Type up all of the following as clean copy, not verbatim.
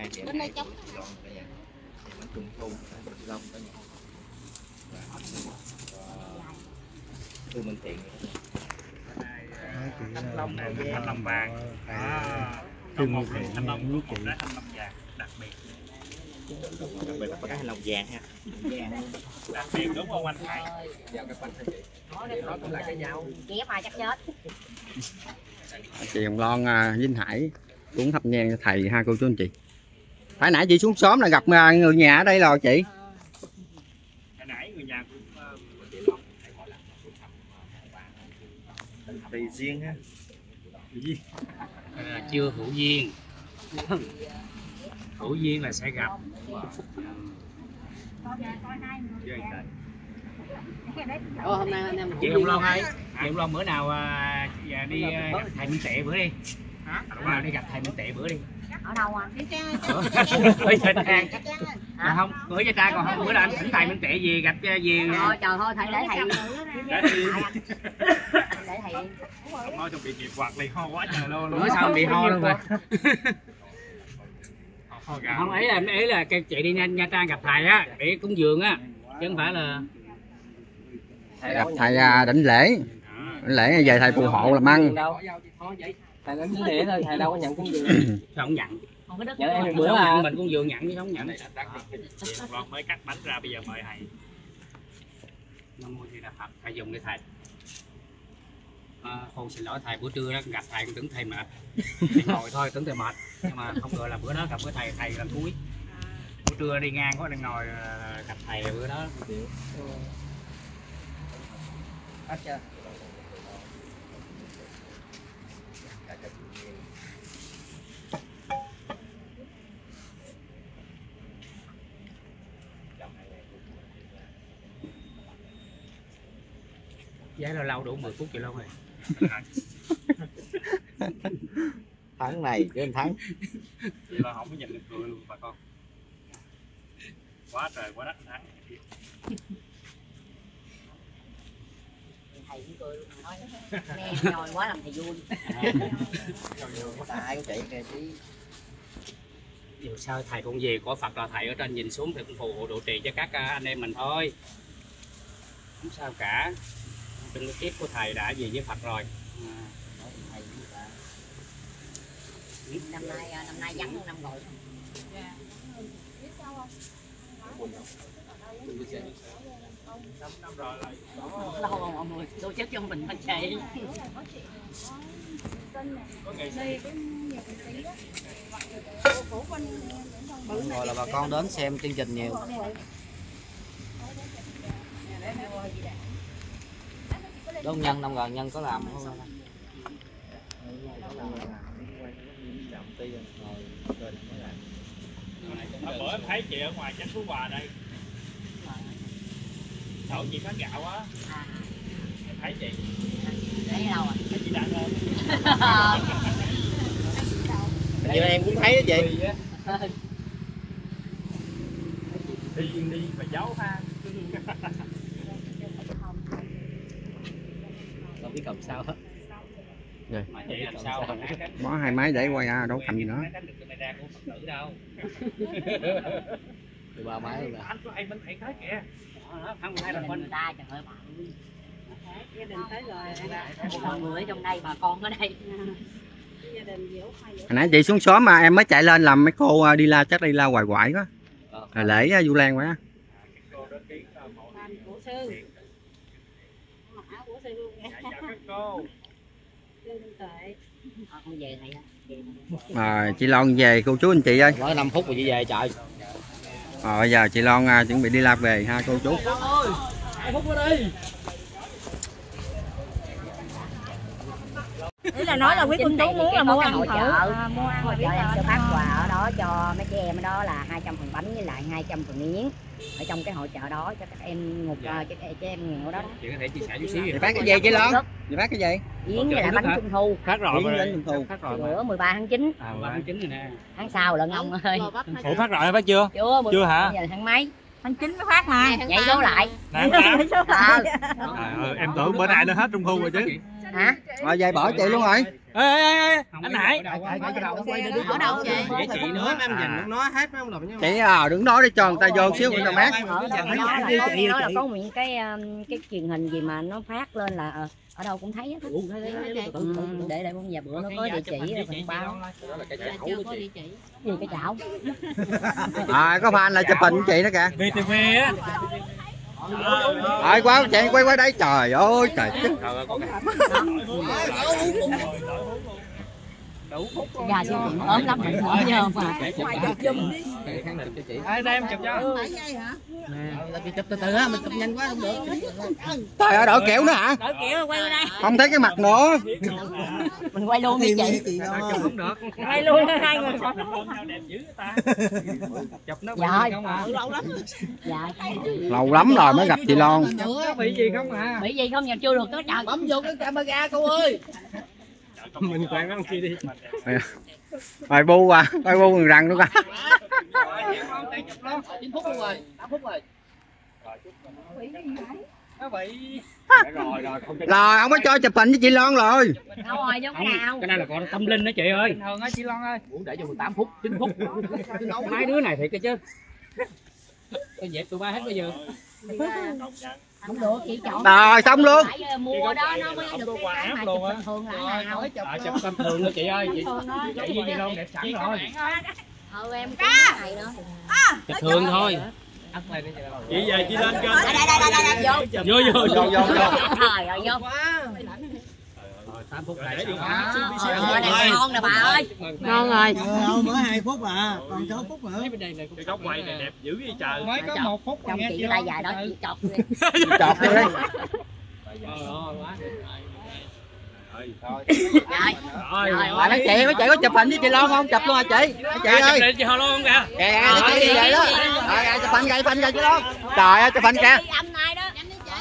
này thì bên đây trống bánh trung thu chị Long có nhà Thư Minh Thiện thanh long này thanh long vàng một thanh long một trái thanh long vàng đặc biệt là có cái thanh long vàng ha đặc biệt đúng không anh Hải? Vào cái quanh chị đó cũng là cái dao ghép ai chắc chết. Chị Hồng Loan Vinh Hải cũng thắp nhang cho thầy hai cô chú anh chị. Hồi nãy chị xuống xóm là gặp người nhà ở đây rồi chị. Hồi nãy người nhà của chị Long thầy gọi là tùy duyên ha. Chưa hữu duyên. Hữu duyên là sẽ gặp. Hôm nay anh em chị Hồng Loan ơi, chị Hồng Loan bữa nào đi gặp thầy Minh Tệ bữa đi. Hả? Bữa nào đi gặp thầy Minh Tệ bữa đi. ở đâu à? Ở Nha Trang. Không, bữa Nha Trang còn không bữa nào anh thỉnh thầy Minh Tệ gì gặp gì. Thôi trời ơi, thầy để thầy. Để thầy đi. Nói trong bị nghiệp quạt liền ho quá trời luôn. Bữa sao bị ho luôn mà. Không ấy là chị đi Nha Trang gặp thầy á để cúng dường á chứ không phải là gặp thầy đỉnh lễ về thầy phù hộ làm ăn. Thầy đến lễ thôi, thầy đâu có nhận cúng dường. Sao không nhận? Em bữa là mình cúng dường nhận chứ không nhận. Con mới cắt bánh ra bây giờ mời thầy. Nam mô Di Đà Phật, thầy dùng để thầy. Con xin lỗi thầy, bữa trưa đó gặp thầy cũng tưởng thầy mệt. Ngồi thôi tưởng thầy mệt nhưng mà không ngờ là bữa đó gặp với thầy lần cuối. Bữa trưa đi ngang có đang ngồi gặp thầy bữa đó. hết chưa? Giá lâu đủ 10 phút vậy lâu rồi. Tháng này chứ tháng. Vậy là không có nhìn được cười luôn bà con. Quá trời quá đất tháng. Thầy cũng cười luôn nói. Nghe nhồi quá làm thầy vui. Ai của chị kìa chứ. Dù sao thầy cũng về có Phật là thầy ở trên nhìn xuống thì cũng phù hộ độ trì cho các anh em mình thôi. Không sao cả. Trong cái kiếp của thầy đã về với Phật rồi. Năm nay vắng hơn năm rồi. Năm rồi là Lâu rồi mọi người, tôi chết cho mình phải chạy. Rồi là bà con đến xem chương trình nhiều. Đôn nhân năm gần nhân có làm không? hôm bữa em thấy chị ở ngoài Chánh Phú Hòa đây. Sổ chị phát gạo á. Em thấy chị. Thấy đâu à? Thấy chị Đặng không? Như em cũng thấy đó chị. Đi mà giấu ha. Không biết cầm sao hết. Rồi. Mà chị làm sao mà Bó hai máy để quay đâu cầm gì nữa. Từ ba máy luôn. Anh của em bên thầy tới kìa. Không ai là Người bên ta trời ơi bà. Gia đình tới rồi. Mọi người ở trong đây, bà con ở đây. Hồi nãy chị xuống xóm mà em mới chạy lên làm mấy cô đi la chắc đi la hoài hoài quá. Là lễ Vu Lan quá. Của sư. Của sư luôn nha. Các cô. Con về thầy Chị Loan về cô chú anh chị ơi. mới 5 phút rồi chị về trời. Bây giờ chị Loan chuẩn bị đi la về ha cô chú. Ý là nói là quý cô chú muốn là mua ăn thử. Mua ăn hội chợ em sẽ phát quà ở đó cho mấy chị em ở đó là 200 phần bánh với lại 200 phần miếng ở trong cái hội chợ đó cho các em ngục cho em nghèo đó. Chị có thể chia sẻ chút xíu. Chị phát cái gì chị Loan? Chị phát cái gì? Yến với lại bánh trung thu. Phát rồi. Bánh trung thu. Phát rồi. Bữa 13 tháng 9. 13 tháng 9 rồi nè. Tháng sau lận ông ơi. Ủa phát rồi phát chưa? Chưa hả? Giờ tháng mấy? Tháng 9 mới phát mà. Nhảy số lại. Em tưởng bữa nay nó hết trung thu rồi chứ. Hả? Rồi về bỏ chị luôn rồi. Ê, anh Hải. Ở đâu chị? Để chị nữa em dành nó hết mấy ông làm Chị đừng nói để cho người ta vô xíu cho mát. Nó là có những cái truyền hình gì mà nó phát lên là ở đâu cũng thấy hết. Để hôm giờ bữa nó có địa chỉ rồi mình báo. Gì cái chảo? Có fan là chụp hình chị đó kìa. VTV á. Quá chị quay qua đây, trời ơi trời. Gà siêu thị ốm lắm mình không nhớ mà. Đây em chụp cho. Chụp từ từ á, mình chụp nhanh quá không được. Trời ơi, đổi kiểu nữa hả? Đổi kiểu quay đây. Không thấy cái mặt nữa. Mình quay luôn đi chị. Không được. Quay luôn hai người. Đẹp dữ ta. Chụp nó Dạ. không à. Dạ. Lâu lắm rồi mới gặp chị Loan. Bị gì không à? Bị gì không, giờ chưa được tới trời. Bấm vô cái camera cô ơi. Mình quay mấy kia đi. Rồi bu quay bu người răng nữa coi. 9 phút luôn rồi, 8 phút rồi. Rồi không có cho chụp hình với chị Loan rồi. Đâu rồi giống nào? Cái này là con tâm linh đó chị ơi. Thường á chị Loan ơi. Muốn để cho 8 phút, 9 phút. Mấy đứa này thiệt cái chứ. Tôi dẹp tụi ba hết bây giờ. Không được, chị chọn. Rồi xong luôn. Phải mua đó nó mới được cái mà chụp bình thường lại nào. Chụp tâm thường đó chị ơi. Chị với chị Loan đẹp sẵn rồi. Em cũng cái này nữa. Chụp thường thôi. Chị về chị lên kênh. Đây, Vô. trời ơi vô. 8 phút lại. Này ngon nè bà ơi. Ngon rồi. Mới 2 phút à, còn 6 phút nữa. Cái góc quay này đẹp dữ vậy trời. Mới có 1 phút Trong chị cái tay dài đó chị chọc đi. Chọt vô đi. Rồi. Nói chị có chụp hình với chị Loan không? Chụp luôn hả chị? Chị ơi. Chụp chị Hồ luôn kìa. Kìa, chị vậy đó. Rồi chụp hình kìa chị Loan. Trời ơi chụp hình kìa. Âm này đó.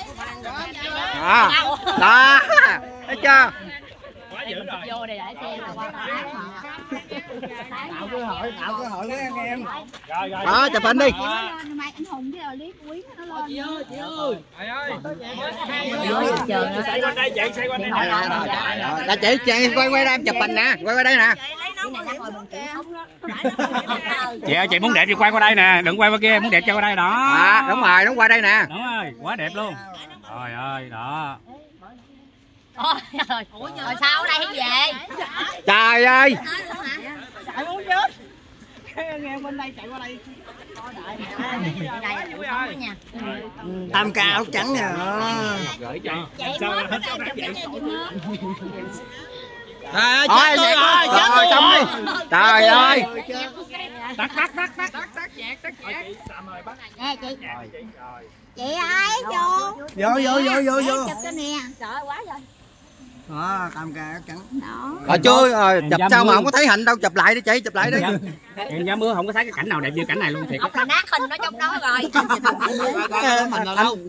Đó. Thấy chưa? Vô đây để xem là qua Tạo cơ hội với anh em. Đó chụp hình đi. Mai anh Hùng với Lý Quý nó lên. Chị ơi. Trời ơi. Xoay quanh đây chị, xoay quanh đây. Là chị quay đây em chụp hình nè, quay qua đây nè. Chị ơi chị muốn đẹp thì quay qua đây nè, đừng quay qua kia, muốn đẹp cho qua đây đó. Đúng rồi, đúng qua đây nè. Đúng rồi, quá đẹp luôn. Trời ơi, đó. Rồi sao ở đây hay về? Trời ơi. Chạy muốn chết. Nghe bên đây chạy qua đây. Tam ca áo trắng nè. Gửi cho. Thôi rồi xong đi. Trời ơi. Tắt. Chị ơi, vô. Chụp cho nè. Trời ơi, quá rồi. Đó, tam ca áo trắng. Rồi chưa, chụp sao mà không có thấy hình đâu, chụp lại đi chị, chụp lại đi. Em dám mưa không có thấy cái cảnh nào đẹp như cảnh này luôn thiệt. Ốc là nát hình nó trong đó rồi. Mình là đâu?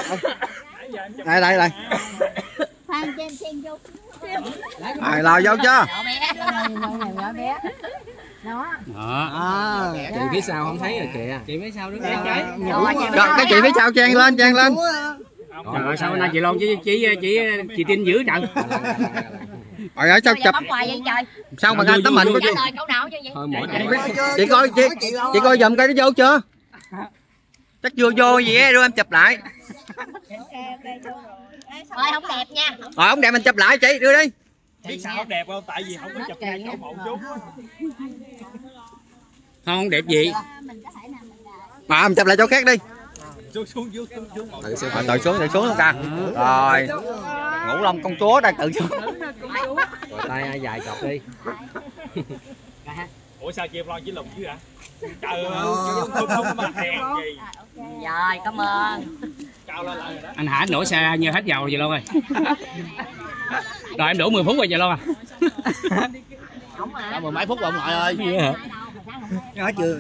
Đây. Phan cho em xem vô. Rồi lòi vô chưa? Bé. Đó. Chị phía sau không thấy rồi kìa. Chị phía sau đứng đây trái. Rồi cái chị phía sau chen lên. Trời sao nay chị Loan chị tin dữ trời. Rồi ở sao chụp Ngoài vậy trời. sao mà tấm hình của chị? Câu nào chứ vậy? Thôi mỗi Chị coi giùm cái nó vô chưa? Chắc chưa vô gì á, đưa em chụp lại. Thôi không đẹp nha. Rồi không đẹp mình chụp lại chị, đưa đi. Biết sao không đẹp không? Tại vì không có chụp ngay chỗ một chút. không đẹp gì. Mà mình chụp lại chỗ khác đi. Xuống. Rồi tự xuống luôn ca. Rồi. Ngũ Long công chúa đang tự xuống. Rồi tay ai dài chọc đi. Ủa sao chị Loan chỉ lùm chứ hả? Trời ơi, không có mặt đèn gì. Rồi, cảm ơn. Cao lên lại rồi đó. Anh Hải đổ xe như hết dầu vậy luôn rồi. Rồi em đổ 10 phút rồi vậy luôn à. Đã mười mấy phút rồi ông nội ơi. Nói chưa.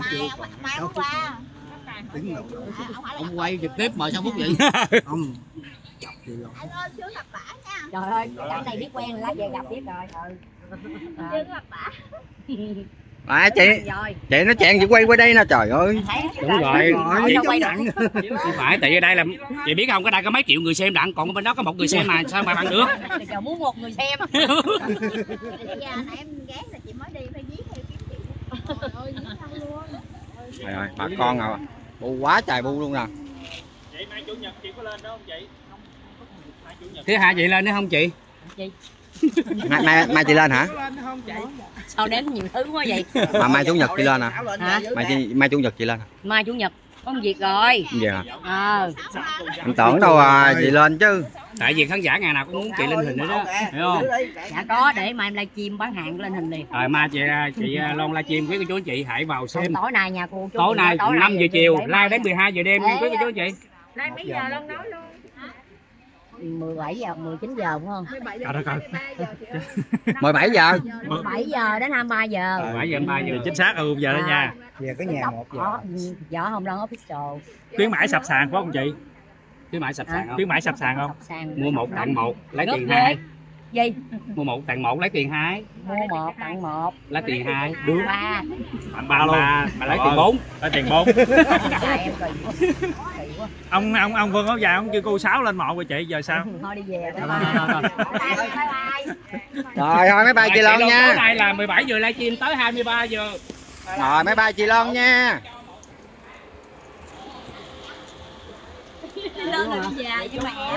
Ông quay trực tiếp mời 6 phút vậy. Ông chọc gì luôn. Trời ơi, cảnh này biết quen lá về gặp biết rồi. Chưa gặp bả. À chị nó chèn chị quay qua đây nè, trời ơi. Đúng rồi. Đâu quay nặng. Không phải, tại ở đây là chị biết không, cái đây có mấy triệu người xem đặng, còn bên đó có một người xem mà sao mà bằng được. Trời muốn một người xem. Giờ này em ghé là chị mới đi phải viết theo kiếm chị. Trời ơi, viết xong luôn. Trời ơi, bà con à, bu quá trời bu luôn nè. Chị mai chủ nhật chị có lên đó không chị? Mai chủ nhật. Thứ hai chị lên nữa không chị? Mai chị lên hả? Sao đếm nhiều thứ quá vậy? Mà mai chủ nhật chị lên hả? Hả? Mai chủ nhật chị lên hả? Mai chủ nhật có việc rồi. Gì hả? Em tưởng đâu à, chị lên chứ. Tại vì khán giả ngày nào cũng muốn chị lên hình nữa đó, hiểu không? Dạ có, để mai em livestream bán hàng lên hình liền. Rồi mai chị Loan livestream với cô chú anh chị hãy vào xem. Tối nay nha cô chú. Tối nay 5 giờ chiều, live đến 12 giờ đêm với cô chú anh chị. Nay mấy giờ Long nói luôn. 17 giờ, 19 giờ đúng không? 17 giờ. 17 giờ. 17 giờ đến 23 giờ. 17 giờ 23 giờ. Chính xác rồi giờ đó nha. Về cái nhà 1 giờ. Dạ không Long official. Khuyến mãi sập sàn phải không chị? Khuyến mãi sập sàn không? Khuyến mãi sập sàn không? Mua 1 tặng 1 lấy Gấp tiền ghê. 2. Gì? Mua 1 tặng 1 lấy tiền 2. Mua 1 tặng 1. Lấy tiền 2. Được. 3. Tặng 3 luôn. Mà lấy tiền 4. Lấy tiền 4. Dạ em kỳ quá. Kỳ quá. Ông Vương Áo Dài ông kêu cô 6 lên 1 rồi chị, giờ sao? Thôi đi về. Bye Rồi thôi mấy ba chị Loan nha. Tối nay là 17 giờ livestream tới 23 giờ. Rồi mấy ba chị Loan nha. Lên rồi đi về với mẹ.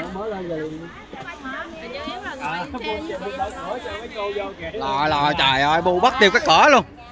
Lò trời ơi, bu bắt tiêu cái cỡ luôn.